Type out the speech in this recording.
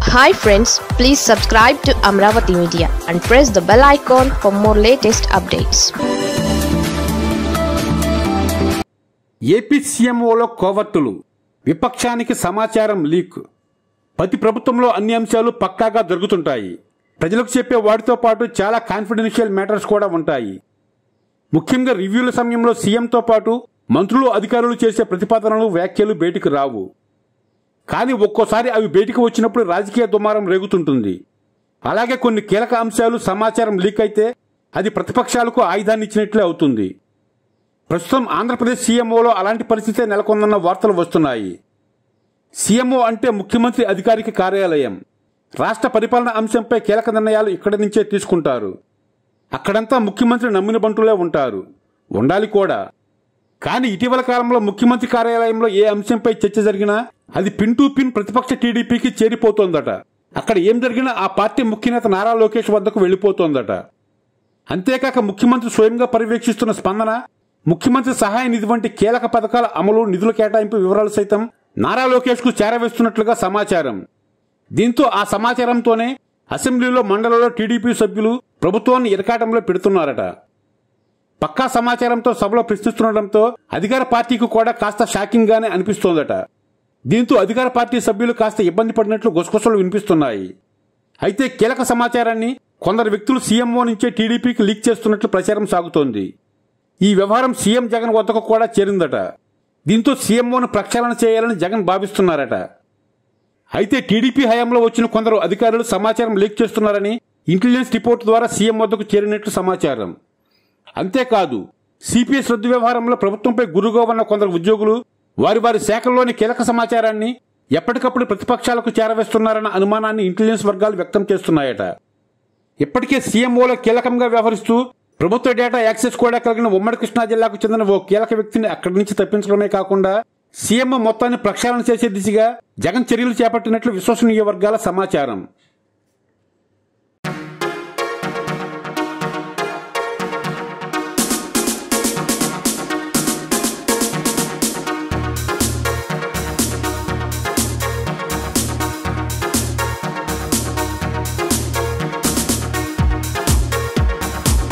Hi friends, please subscribe to Amaravathi Media and press the bell icon for more latest updates. AP CMOలో కోవర్టులు, విపక్షానికి సమాచారం leak. ప్రతి ప్రభుత్వంలో అన్ని అంశాలు పక్కాగా జరుగుతుంటాయి. ప్రజలకు చెప్పే వాటితో పాటు చాలా కాన్ఫిడెన్షియల్ మ్యాటర్స్ కూడా ఉంటాయి. ముఖ్యంగా రివ్యూల సమయంలో సీఎంతో పాటు మంత్రులు, అధికారులు చేసే ప్రతిపాదనలు, వ్యాఖ్యలు బయటికి రావు. కానీ ఒక్కోసారి అవి బయటికి వచ్చినప్పుడు రాజకీయ దుమారం రేగుతుంటుంది. అలాగే కొన్ని కీలక అంశాలు, సమాచారం లీక్ అయితే అది ప్రతిపక్షాలకు ఆయుధాన్ని ఇచ్చినట్లే అవుతుంది. ప్రస్తుతం ఆంధ్రప్రదేశ్ CMOలో అలాంటి పరిస్థితే నెలకొందన్న వార్తలు వస్తున్నాయి. CMO అంటే ముఖ్యమంత్రి అధికారిక కార్యాలయం. రాష్ట్ర పరిపాలన అంశంపై కీలక నిర్ణయాలు ఇక్కడి నుంచే తీసుకుంటారు. అక్కడంతా ముఖ్యమంత్రి నమ్మిన బంటులే ఉంటారు, ఉండాలి కూడా. కానీ ఇటీవల కాలంలో ముఖ్యమంత్రి కార్యాలయంలో ఏ అంశంపై చర్చ జరిగినా అది పిన్ టు పిన్ ప్రతిపక్ష TDPకి చేరిపోతోందట. అక్కడ ఏం జరిగినా ఆ పార్టీ ముఖ్యనేత నారా లోకేష్ వద్దకు వెళ్లిపోతోందట. అంతేకాక ముఖ్యమంత్రి స్వయంగా పర్యవేక్షిస్తున్న స్పందన, ముఖ్యమంత్రి సహాయ నిధి వంటి కీలక పథకాల అమలు, నిధుల కేటాయింపు వివరాలు సైతం నారా లోకేష్ కు చేరవేస్తున్నట్లుగా సమాచారం. దీంతో ఆ సమాచారంతోనే అసెంబ్లీలో, మండలిలో TDP సభ్యులు ప్రభుత్వాన్ని ఇరకాటంలో పెడుతున్నారట. పక్కా సమాచారంతో సభలో ప్రశ్నిస్తుండటంతో అధికార పార్టీకి కూడా కాస్త షాకింగ్ గానే అనిపిస్తోందట. దీంతో అధికార పార్టీ సభ్యులు కాస్త ఇబ్బంది పడినట్లు గుసగుసలు వినిపిస్తున్నాయి. అయితే కీలక సమాచారాన్ని కొందరు వ్యక్తులు CMO నుంచే TDPకి లీక్ చేస్తున్నట్లు ప్రచారం సాగుతోంది. ఈ వ్యవహారం సీఎం జగన్ వద్దకు కూడా చేరిందట. దీంతో CMOను ప్రక్షాళన చేయాలని జగన్ భావిస్తున్నారట. అయితే TDP హయాంలో వచ్చిన కొందరు అధికారులు సమాచారం లీక్ చేస్తున్నారని ఇంటెలిజెన్స్ రిపోర్టు ద్వారా సీఎం వద్దకు చేరినట్లు సమాచారం. అంతేకాదు, CPS రద్దు వ్యవహారంలో ప్రభుత్వంపై గురుగా ఉన్న కొందరు ఉద్యోగులు వారి శాఖల్లోని కీలక సమాచారాన్ని ఎప్పటికప్పుడు ప్రతిపక్షాలకు చేరవేస్తున్నారన్న అనుమానాన్ని ఇంటెలిజెన్స్ వర్గాలు వ్యక్తం చేస్తున్నాయట. ఇప్పటికే CMOలో కీలకంగా వ్యవహరిస్తూ ప్రభుత్వ డేటా యాక్సెస్ కూడా కలిగిన ఉమ్మడి కృష్ణా జిల్లాకు చెందిన ఓ కీలక వ్యక్తిని అక్కడి నుంచి తప్పించడమే కాకుండా CMO మొత్తాన్ని ప్రక్షాళన చేసే దిశగా జగన్ చర్యలు చేపట్టినట్లు విశ్వసనీయ వర్గాల సమాచారం.